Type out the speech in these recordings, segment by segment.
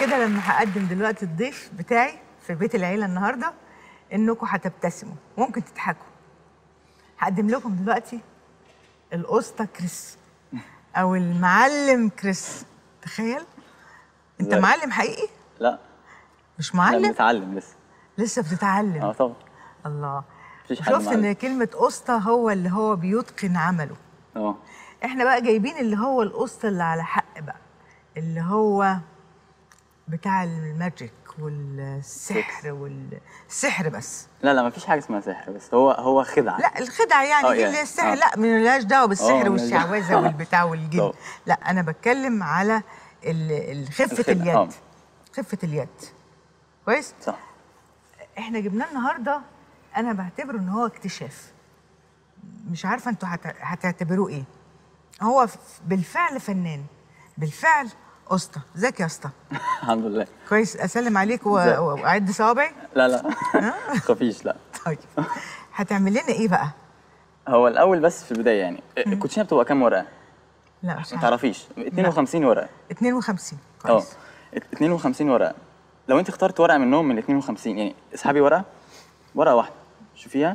كده لما هقدم دلوقتي الضيف بتاعي في بيت العيله النهارده انكم هتبتسموا ممكن تضحكوا. هقدم لكم دلوقتي الاسطى كريس او المعلم كريس. تخيل انت معلم حقيقي؟ لا مش معلم؟ احنا بنتعلم لسه بتتعلم؟ طبعا. الله. شفت ان كلمه اسطى هو اللي هو بيتقن عمله. احنا بقى جايبين اللي هو الاسطى اللي على حق بقى، اللي هو بتاع الماجيك والسحر والسحر بس. لا مفيش حاجه اسمها سحر، بس هو خدعه. لا الخدعه يعني دي اللي السحر. لا ملهاش دعوه بالسحر والشعوذه والبتاع والجن. لا انا بتكلم على خفه اليد. خفه اليد. كويس؟ صح. احنا جبناه النهارده، انا بعتبره ان هو اكتشاف. مش عارفه انتوا هتعتبروه ايه. هو بالفعل فنان، بالفعل اسطى. ازيك يا اسطى؟ الحمد لله. كويس. اسلم عليك واعد صوابعي؟ لا خفيش. لا طيب هتعمل لنا ايه بقى؟ هو الاول بس في البدايه يعني الكوتشينه بتبقى كام ورقه؟ لا مش ما تعرفيش. 52 ورقه. 52 كويس. 52 ورقه. لو انت اخترت ورقه منهم من 52 يعني اسحبي ورقه واحده شوفيها.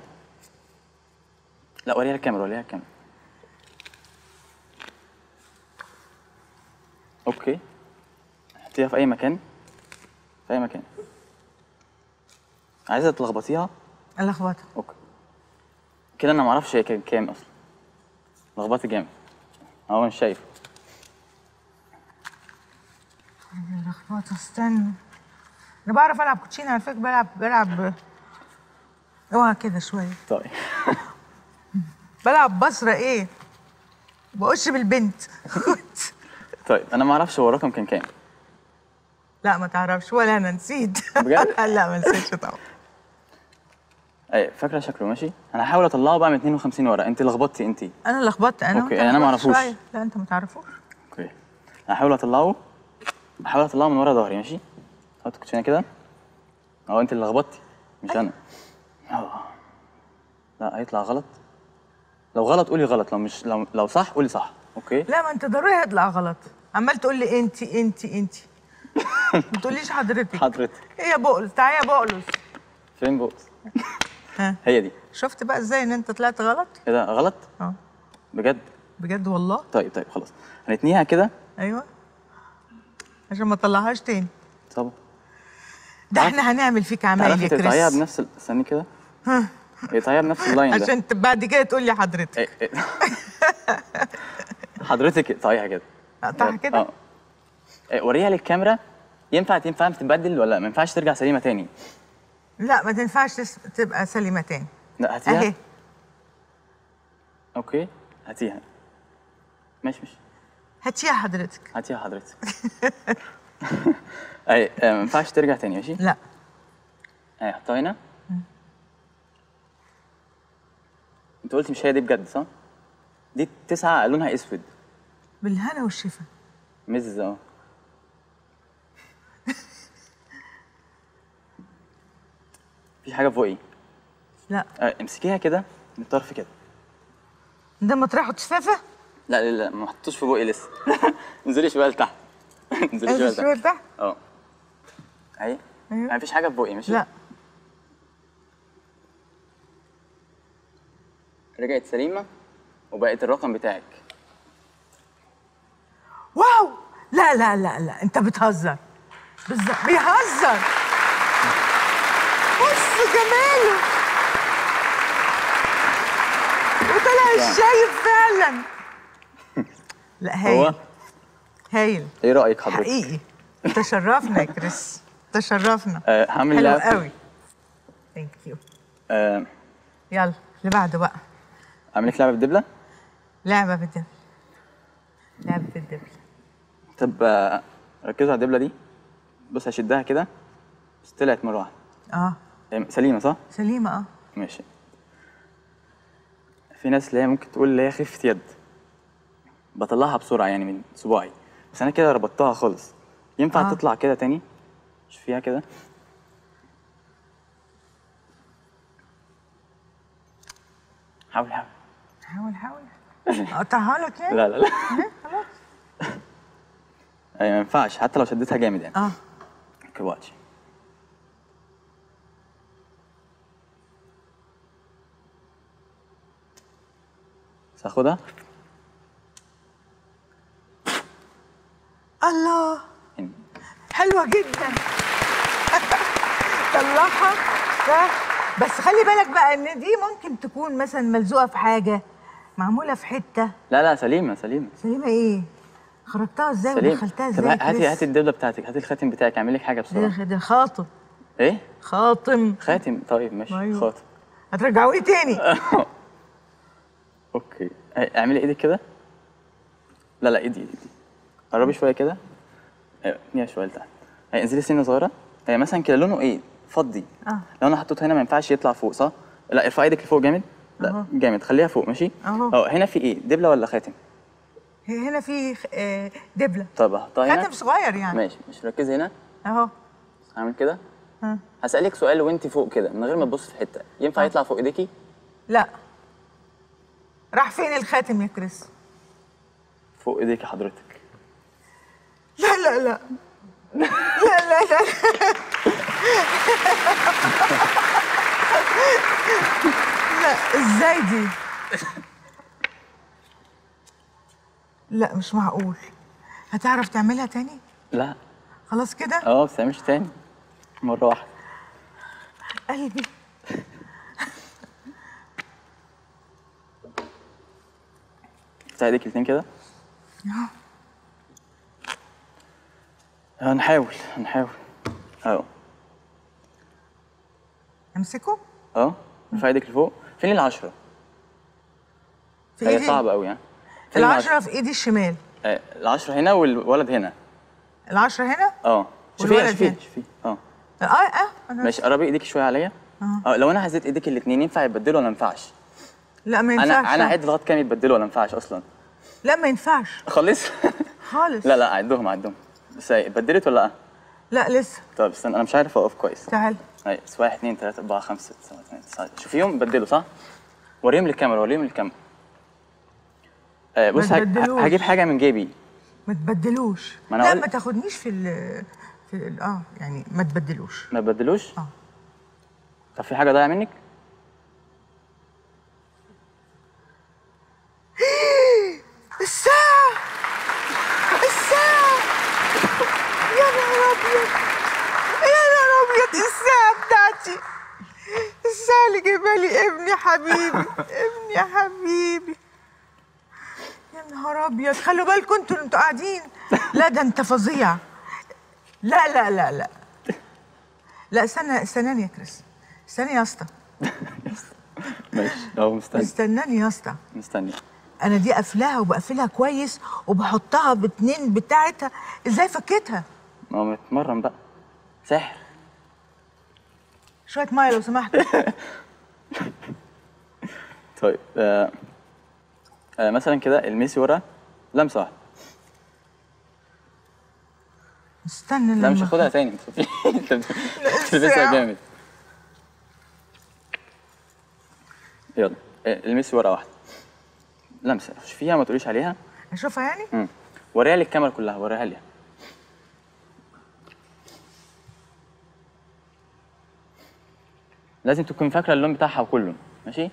لا وريها الكاميرا اوكي. حطيها في اي مكان. عايزه تلخبطيها؟ الخبطها. اوكي كده. انا ما اعرفش هي كام اصلا. لخبطي جامد اهو مش شايف. لخبطه. استنى، انا بعرف العب كوتشينه على فكره. بلعب اوعى كده شويه. طيب بلعب بصره ايه؟ بقش بالبنت. طيب انا ما اعرفش هو الرقم كان كام. لا ما تعرفش ولا انا نسيت. بجد؟ لا ما نسيتش طبعا. اي فاكره شكله ماشي. انا هحاول اطلعه بقى من 52 ورقه. انت لخبطتي انت. انا لخبطت. انا اوكي انا ما اعرفوش. لا انت ما تعرفوش. اوكي هحاول اطلعه من ورا ظهري. ماشي. حط الكوتشينه كده اهو. انت اللي لخبطتي مش انا. لا هيطلع غلط. لو غلط قولي غلط، لو صح قولي صح. اوكي. لا ما انت ضروري هيطلع غلط. عمال تقول لي انت ما تقوليش حضرتك. ايه يا بقلص؟ تعالى يا بقلص. فين بقلص؟ هي دي. شفت بقى ازاي ان انت طلعت غلط؟ ايه ده غلط؟ بجد والله. طيب خلاص هنتنيها كده. ايوه عشان ما اطلعهاش تاني. طبعا. ده احنا هنعمل فيك عمايل يا كريس. تقطعيها بنفس استني كده. تقطعيها بنفس اللاين ده عشان بعد كده تقول لي حضرتك. حضرتك اقطعيها كده. اقطعها كده؟ وريها للكاميرا. ينفع تتبدل ولا ما ينفعش ترجع سليمه تاني؟ لا ما تنفعش تبقى سليمه تاني. لا هاتيها اهي. اوكي هاتيها. ماشي هاتيها حضرتك. اي ما ينفعش ترجع تاني. ماشي. لا اي حطها هنا. انت قلتي مش هي دي بجد صح؟ دي 9 لونها اسود. بالهنا والشفا. مز اهو. في حاجه فوقي. لا امسكيها كده من الطرف كده. ده مطرحه شفافه؟ لا ما حطوش في بوقي لسه. انزلي شويه لتحت. انزلي شويه لتحت. اهي. ما فيش حاجه في بوقي. ماشي. لا رجعت سليمه وبقت الرقم بتاعك. واو. لا انت بتهزر. بيهزر. بص جماله وطلع الشايف فعلا. لا هايل. هايل. ايه رايك حضرتك؟ حقيقي تشرفنا يا كريس. تشرفنا. هعمل حلو قوي. ثانك يو. يلا اللي بعده بقى. اعمل لك لعبه بالدبله. لعبه بالدبله. طب ركزوا على الدبله دي. بص هشدها كده. بس طلعت مره واحده. سليمه صح؟ سليمه. ماشي. في ناس اللي هي ممكن تقول اللي هي خفه يد. بطلعها بسرعه يعني من صباعي. بس انا كده ربطتها خالص. ينفع تطلع كده تاني؟ شوفيها كده. حاول اقطعها لك يعني؟ لا خلاص. ايوه ما ينفعش حتى لو شدتها جامد يعني. اوكي واتش. هاخدها. الله، حلوه جدا. طلعها. بس خلي بالك بقى ان دي ممكن تكون مثلا ملزوقه في حاجه، معموله في حته. لا لا سليمه سليمه. سليمه ايه؟ خرجتها ازاي سليم. ودخلتها طب ازاي؟ هاتي الدبله بتاعتك، هاتي الخاتم بتاعك، اعمل لك حاجه بسرعه. ده خاطم. ايه؟ خاطم. خاتم. طيب ماشي. أيوة. خاتم. هترجعوا لي تاني؟ اوكي اعملي ايدك كده. لا لا ايدي. قربي شويه كده. ايوه اتنيها شويه لتحت. انزلي سنه صغيره. مثلا كده لونه ايه؟ فضي. لو انا حطيته هنا ما ينفعش يطلع فوق صح؟ لا ارفعي ايدك لفوق جامد. لا جامد، خليها فوق ماشي. اهو. هنا في ايه؟ دبله ولا خاتم؟ هنا في دبله. طب احطها هنا. خاتم صغير يعني. ماشي مش ركزي هنا. اهو. هعمل كده. هسألك سؤال وانت فوق كده من غير ما تبص في حته، ينفع يطلع فوق ايديكي؟ لا. راح فين الخاتم يا كريس؟ فوق ايديكي حضرتك. لا لا لا. لا لا لا. لا ازاي دي؟ لا مش معقول. هتعرف تعملها تاني؟ لا. خلاص كده؟ ما بتعملش تاني. مره واحده. قلبي. افتحي ايديك الاتنين كده. هنحاول. اهو. امسكه؟ ارفعي ايدك لفوق. فين العشرة؟ في ايدي. هي صعبة قوي يعني. العشرة في ايدي الشمال. العشرة هنا والولد هنا. العشرة هنا؟ شوفيه. ماشي. قربي ايديك شوية عليا. لو انا هزيت ايديك الاتنين ينفع يتبدلوا ولا ما ينفعش؟ لا ما ينفعش. انا اعد لغاية كام يتبدلوا ولا ما ينفعش اصلا؟ لا ما ينفعش خالص. خالص. لا اعدهم. بس اتبدلت ولا لا؟ لا لسه. طب استنى انا مش عارف اقف كويس. تعال. 1 2 3 4 5 6 7 8 9. شوفيهم بدلوا صح؟ وريهم للكاميرا. بص هجيب حاجة من جيبي. ما تبدلوش. لا ما تاخدنيش يعني ما تبدلوش. ما تبدلوش؟ طب في حاجة ضايعة منك؟ الساعة. يا نهار أبيض الساعة بتاعتي. الساعة اللي جايبها لي ابني حبيبي. ابني يا حبيبي. يا نهار أبيض. خلوا بالكم انتوا قاعدين. لا ده انت فظيع. لا لا لا لا. لا استناني يا كريس. استني يا اسطى. ماشي مستني. استناني يا اسطى. مستني. انا دي قافلاها وبقفلها كويس وبحطها باتنين بتاعتها. ازاي فكيتها؟ ما هو متمرن بقى. سحر. شويه ميه لو سمحت. طيب مثلا كده الميسي ورا لمسه واحده. استنى لا مش هاخدها تاني. انت بتلبسها جامد. يلا الميسي ورا واحده. لمسه شوفيها ما تقوليش عليها. اشوفها يعني؟ وريها للكاميرا كلها. وريها لي. لازم تكون فاكره اللون بتاعها كله ماشي؟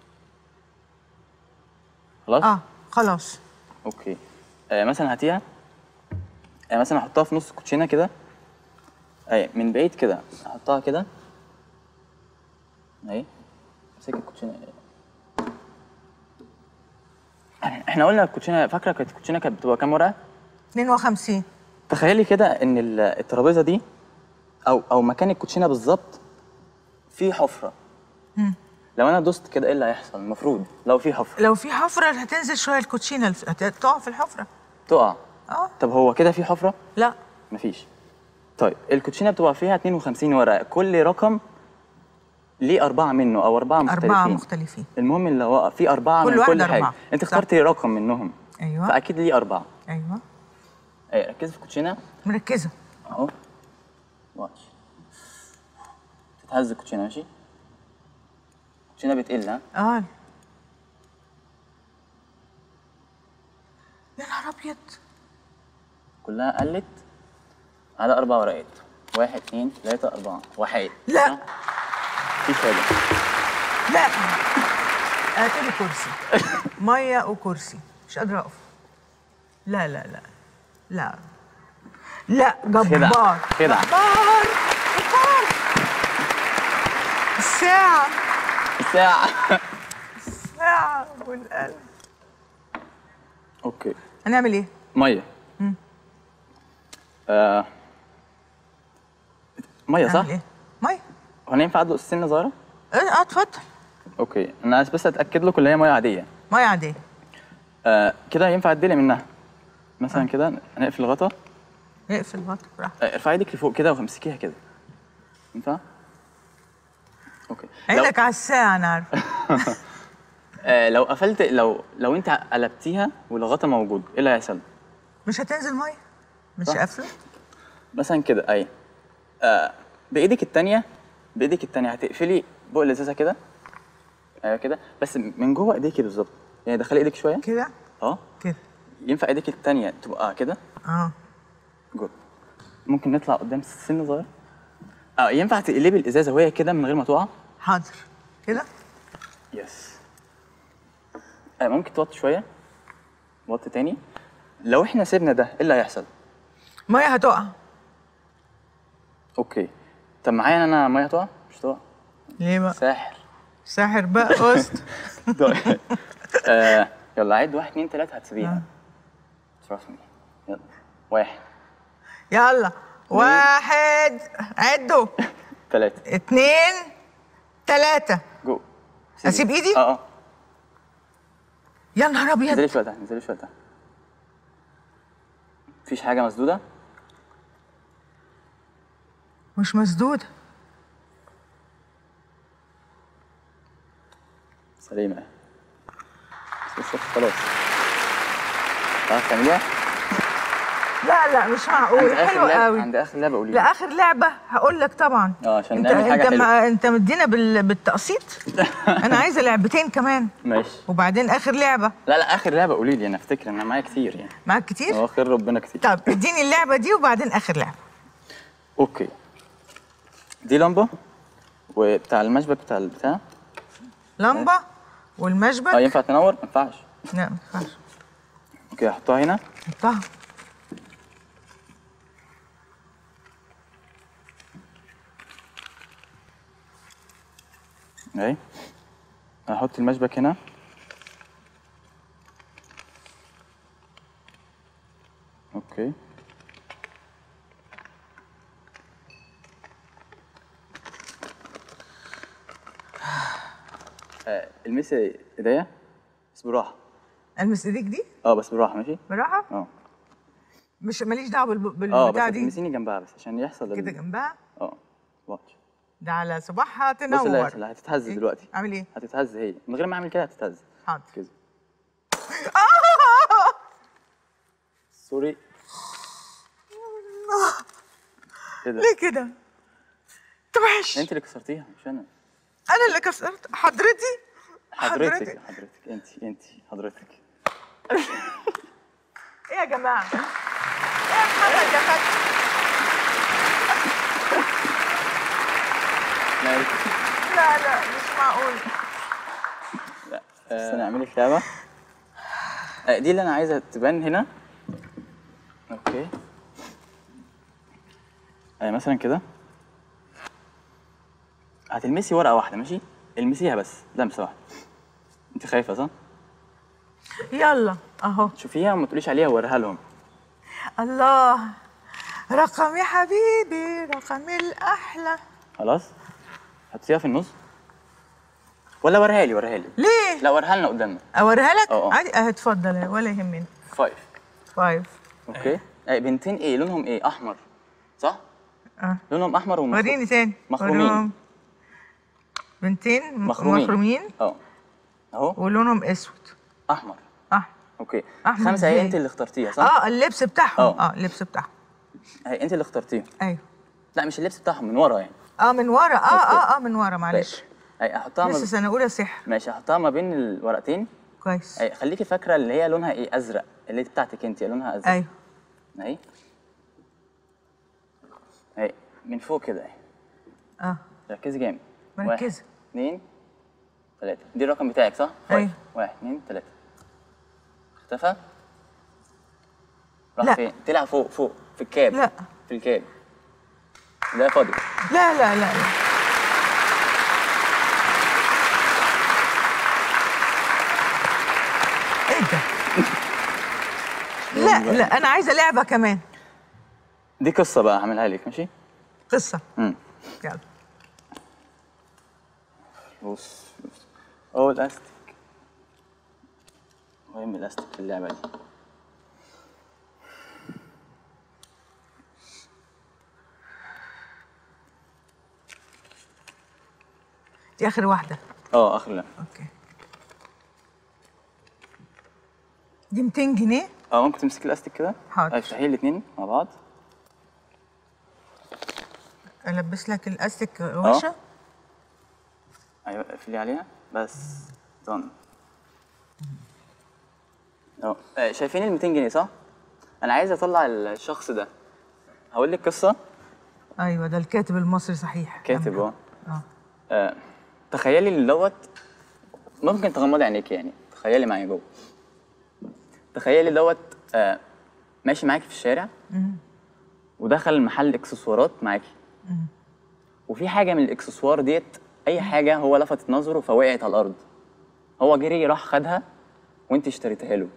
خلاص؟ خلاص. اوكي. مثلا هاتيها. مثلا احطها في نص الكوتشينه كده. من بعيد كده احطها كده. اهي. امسك الكوتشينه. احنا قلنا الكوتشينه، فاكره كانت الكوتشينه كانت بتبقى كام ورقه؟ 52. تخيلي كده ان الترابيزه دي او مكان الكوتشينه بالظبط في حفره. لو انا دوست كده ايه اللي هيحصل؟ المفروض لو في حفره هتنزل شويه الكوتشينه هتقع في الحفره. تقع. طب هو كده في حفره؟ لا مفيش. طيب الكوتشينه بتبقى فيها 52 ورقه، كل رقم ليه 4 منه او 4 مختلفين. 4 مختلفين. المهم اللي هو في 4 من كل حاجه. 4. انت اخترتي رقم منهم. ايوه. فاكيد ليه 4. ايوه. ركزي في الكوتشينه. مركزه اهو. واتش. تتهز الكوتشينه ماشي؟ الكوتشينه بتقل ها؟ يا نهار ابيض. كلها قلت على 4 ورقات. 1 2 3 4 1. لا. مفيش حاجه. لا. هاتلي كرسي. ميه وكرسي، مش قادره اقف. لا لا لا لا لا. جبار. خدعة. جبار. الساعة. الساعة. الساعة والقلب. اوكي. هنعمل ايه؟ ميه. ميه صح؟ هنعمل ايه؟ ميه. هو انا ينفع ادلق السن صغيره؟ اتفضل. اوكي، انا عايز بس اتاكد لكم اللي هي ميه عاديه. ميه عادية. كده ينفع ادلق منها مثلا كده. نقفل الغطا. اقفل الغطا براحتك. ارفعي ايدك لفوق كده وامسكيها كده. ينفع؟ اوكي. عينك على الساعة أنا عارفة. لو قفلت، لو انت قلبتيها والغطا موجود، ايه اللي هيحصل؟ مش هتنزل ميه؟ مش صح. قافلة؟ مثلا كده اي. بايدك التانية هتقفلي بق الازازه كده. ايوه كده، بس من جوه ايديكي بالظبط. يعني دخلي ايدك شويه كده؟ كده. ينفع ايدك التانية تبقى كده؟ جود. ممكن نطلع قدام سن صغير. ينفع تقلبي الازازه وهي كده من غير ما تقع؟ حاضر. كده؟ يس. ممكن توطي شويه. وطي تاني. لو احنا سيبنا ده ايه اللي هيحصل؟ ميه هتقع. اوكي. طب معايا انا ميه هتقع؟ مش هتقع. ليه بقى؟ ساحر. ساحر بقى قسط. طيب. يلا عد 1 2 3 هتسيبيها. ترust me. يلا 1 يلا 1 عدوا 3 2 3. جو. اسيب ايدي؟ يا نهار ابيض. انزلي شويه تحت، انزلي شويه تحت. مفيش حاجه مسدوده؟ مش مسدودة. سليمه. بس خلاص. تعرفي تعمليها؟ لا لا مش معقول. حلو قوي. عند اخر لعبه قولي لي. لاخر لعبه هقول لك طبعا. عشان نعمل حاجه حلوه. انت مدينا بالتقسيط. انا عايزه لعبتين كمان. ماشي. وبعدين اخر لعبه. لا اخر لعبه قولي لي، انا افتكر انا معايا كتير يعني. معاك كتير؟ خير ربنا كتير. طب اديني اللعبه دي وبعدين اخر لعبه. اوكي. دي لمبه وبتاع المشبك بتاع البتاع. لمبه والمشبك. ينفع تنور؟ ما ينفعش. لا ما ينفعش. اوكي، احطها هنا. حطها. اهي. هحط المشبك هنا. اوكي. المسي ايديا بس بالراحه. المس ايديك دي؟ بس بالراحه ماشي؟ بالراحه؟ مش ماليش دعوه بالبتاع بس دي. تلمسيني جنبها بس عشان يحصل كده جنبها؟ واتش. ده على صباحها تنور. بص اللي هيحصل، هتتهز دلوقتي. اعمل ايه؟ هتتهز هي من غير ما اعمل كده هتتهز. حاضر. كده. سوري. كده. ليه كده؟ انت وحش. انت اللي كسرتيها مش انا. انا اللي كسرت. حضرتك انت حضرتك. ايه يا جماعه؟ ايه يا محمد يا فتحي؟ لا مش معقول. لا استنى اعمل لك لعبه. دي اللي انا عايزها تبان هنا. اوكي. مثلا كده هتلمسي ورقه واحده ماشي؟ المسيها بس لمسه واحده. انت خايفه صح؟ يلا اهو. شوفيها وما تقوليش عليها ووريها لهم. الله. رقم يا حبيبي، رقم الاحلى. خلاص. حطيها في النص ولا وريها لي؟ ليه؟ لا وريها لنا قدامنا. اوريها لك؟ عادي. اتفضل ولا يهمني. 5. اوكي. بنتين ايه لونهم ايه؟ احمر صح؟ لونهم احمر وريني تاني. مخرومين. بنتين مخرومين. اهو. ولونهم اسود. احمر. اوكي. أحمر 5 هي انت اللي اخترتيها صح؟ اللبس بتاعهم. اللبس بتاعهم. هي انت اللي اخترتيها. ايوه. لا مش اللبس بتاعهم، من ورا يعني. من ورا. من ورا معلش. احطها لسه سنه اولى سحر. ماشي، احطها ما بين الورقتين. كويس. خليكي فاكره اللي هي لونها ايه؟ ازرق. اللي بتاعتك انت لونها ازرق. ايوه. اهي من فوق كده اهي. ركزي جامد. مركزه. 1 2 3. دي الرقم بتاعك صح؟ ايوه. 1 2 3. اختفى؟ راح لا. فين؟ طلع فوق فوق في الكاب. لا. في الكاب. ده فاضي. لا لا لا لا. ايه ده؟ لا لا انا عايزه لعبه كمان. دي قصه بقى هعملها لك ماشي؟ قصه. يلا. بص هو الاستيك. مهم الاستيك في اللعبه دي. دي اخر واحده. اخر لعبه. اوكي. دي 200 جنيه. ممكن تمسكي الاستيك كده؟ حاضر. افتحي الاثنين مع بعض. البس لك الاستيك وشه. ايوه اقفلي عليها بس. دون. شايفين ال 200 جنيه صح؟ انا عايز اطلع الشخص ده. هقول لك قصه. ايوه ده الكاتب المصري صحيح. كاتب تخيلي اللي دوت. ممكن تغمضي عينيك يعني تخيلي معايا جوه. تخيلي دوت ماشي معاكي في الشارع. ودخل محل اكسسوارات معاكي. وفي حاجه من الاكسسوار ديت اي حاجه هو لفتت نظره فوقعت على الارض. هو جري راح خدها وانت اشتريتها له.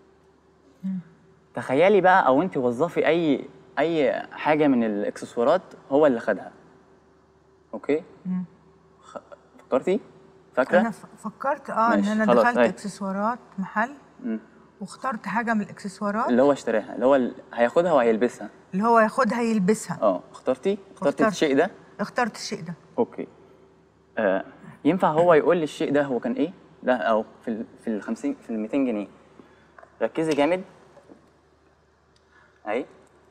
تخيلي بقى او انت وظفي اي حاجه من الاكسسوارات هو اللي خدها. اوكي؟ فكرتي؟ فاكره؟ انا فكرت ان انا دخلت اكسسوارات محل واخترت حاجه من الاكسسوارات اللي هو اشتراها اللي هو هياخدها وهيلبسها. اللي هو ياخدها يلبسها. اخترتي الشيء ده؟ اخترت الشيء ده. اوكي. ينفع هو يقول لي الشيء ده هو كان ايه؟ ده او في ال 50 في ال 200 جنيه. ركزي جامد. اهي.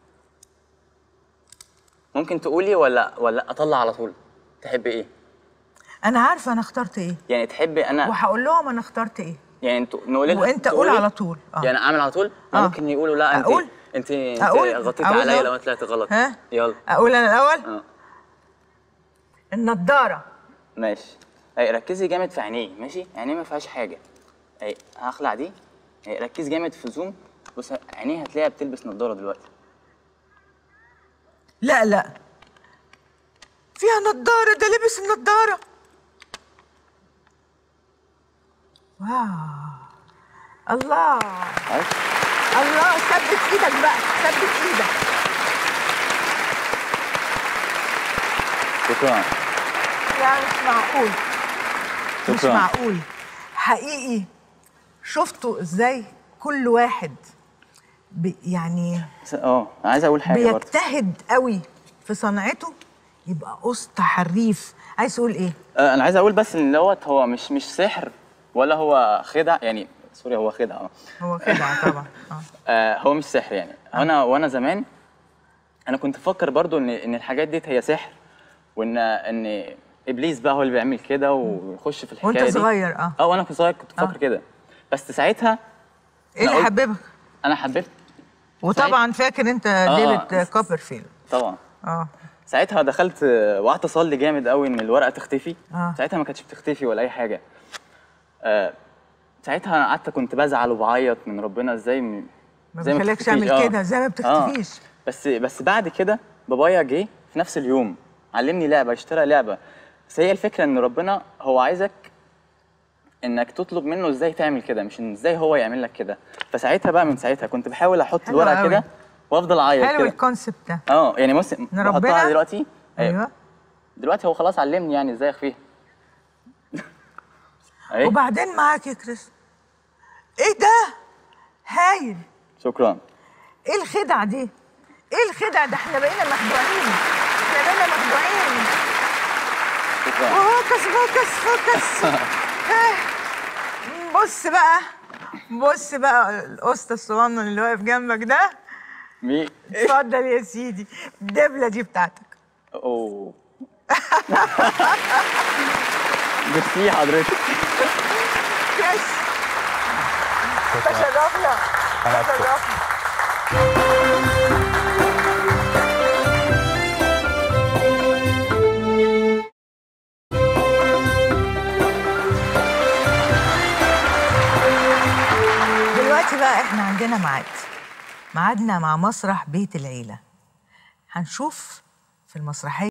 ممكن تقولي ولا اطلع على طول؟ تحبي ايه؟ انا عارفه انا اخترت ايه. يعني تحبي انا وهقول لهم انا اخترت ايه. يعني انتوا نقول لها وانت قول على طول. يعني اعمل على طول؟ ممكن يقولوا لا انت غطيتي عليا لو طلعت غلط. ها؟ يلا اقول انا الاول؟ النضاره. ماشي. ركزي جامد في عينيه ماشي؟ عينيه ما فيهاش حاجه. هخلع دي. ركزي جامد في زوم. بص عينيه هتلاقيها بتلبس نضاره دلوقتي. لا لا فيها نضاره. ده لبس النضاره. واو الله. الله ثبت ايدك بقى. ثبت ايدك. شكرا. لا مش معقول. مش معقول حقيقي. شفتوا ازاي كل واحد يعني عايز اقول حاجه بيجتهد قوي في صنعته يبقى قسط حريف. عايز تقول ايه؟ انا عايز اقول بس ان دوت هو مش سحر ولا هو خدع يعني. سوري هو خدع. هو خدع طبعا. هو مش سحر يعني. وانا زمان انا كنت بفكر برضو ان الحاجات ديت هي سحر وان ابليس بقى هو اللي بيعمل كده ويخش في الحكايه دي. وانت صغير وانا كنت صغير كنت بفكر كده. بس ساعتها ايه اللي حببك؟ انا حببت. وطبعا فاكر انت ديفيد كوبرفيلد. طبعا. ساعتها دخلت وقعدت اصلي جامد قوي ان الورقه تختفي. ساعتها ما كانتش بتختفي ولا اي حاجه. ساعتها قعدت كنت بزعل وبعيط من ربنا ازاي ما بيخليكش تعمل كده. ازاي ما بتختفيش. بس بعد كده بابايا جه في نفس اليوم علمني لعبه. اشترى لعبه. بس هي الفكره ان ربنا هو عايزك انك تطلب منه ازاي تعمل كده مش ان ازاي هو يعمل لك كده. فساعتها بقى من ساعتها كنت بحاول احط الورقه كده وافضل اعيط كده. حلو الكونسبت ده. يعني بص بحطها دلوقتي. ايوه دلوقتي هو خلاص علمني يعني ازاي اخفيها. وبعدين معاك يا كريس. ايه ده؟ هايل. شكرا. ايه الخدعه دي؟ ايه الخدعه ده؟ احنا بقينا مخدوعين. احنا بقينا مخدوعين. شكرا. فوكس. بص بقى القسط الصغنن اللي واقف جنبك ده. مين؟ اتفضل يا سيدي. الدبله دي بتاعتك. اوه. ميرسي حضرتك. يس. تشرفنا. تشرفنا. بقى احنا عندنا ميعادنا مع مسرح بيت العيلة. هنشوف في المسرحية